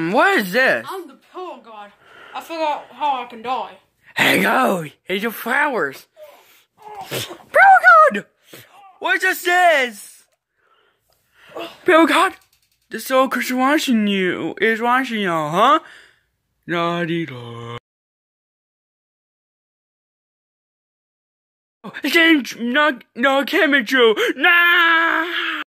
What is this? I'm the pillow god. I figured out how I can die. Hey, go! Here's your flowers. Pillow god! What is this? Pillow god? The soul Chris watching you is watching you, huh? La-dee-da. It's no camera, Joe. Nah!